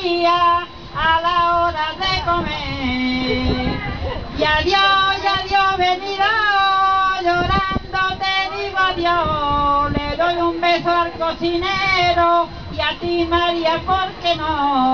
María a la hora de comer. Y adiós venido, llorando te digo adiós. Le doy un beso al cocinero y a ti María, ¿por qué no?